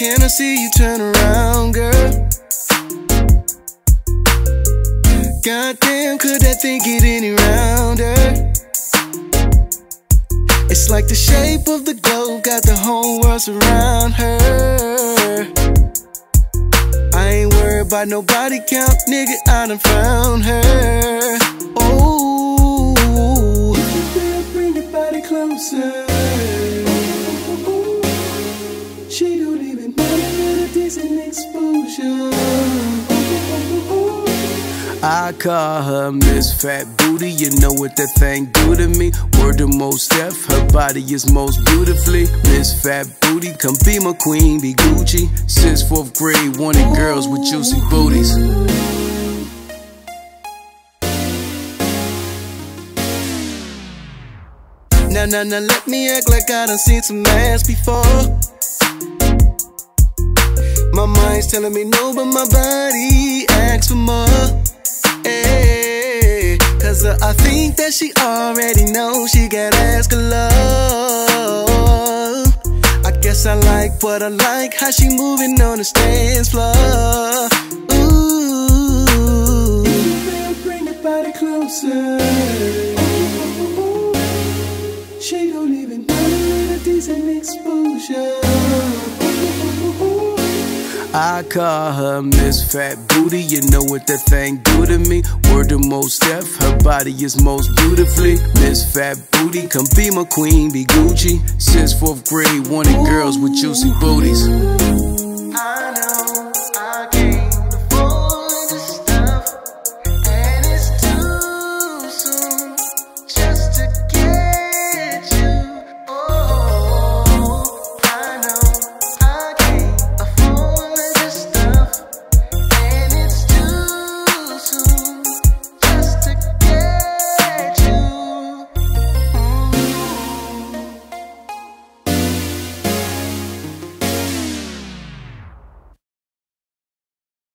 can I see you turn around, girl? Goddamn, could that thing get any rounder? It's like the shape of the globe, got the whole world surround her. I ain't worried about nobody count, nigga, I done found her. Oh, bring your body closer. She don't even know that a decent exposure. I call her Miss Fat Booty. You know what that thing do to me. Word to Mos Def, her body is most beautifully. Miss Fat Booty, come be my queen, be Gucci. Since 4th grade, wanted girls with juicy booties. Now, let me act like I done seen some ass before. My mind's telling me no, but my body asks for more. Hey, cause I think that she already knows she got ass galore. I guess I like what I like, how she moving on the dance floor. Ooh, bring your body closer. She don't even know a decent exposure. I call her Miss Fat Booty. You know what that thing do to me. Word to Mos Def, her body is most beautifully. Miss Fat Booty, come be my queen, be Gucci. Since 4th grade, wanted girls with juicy booties.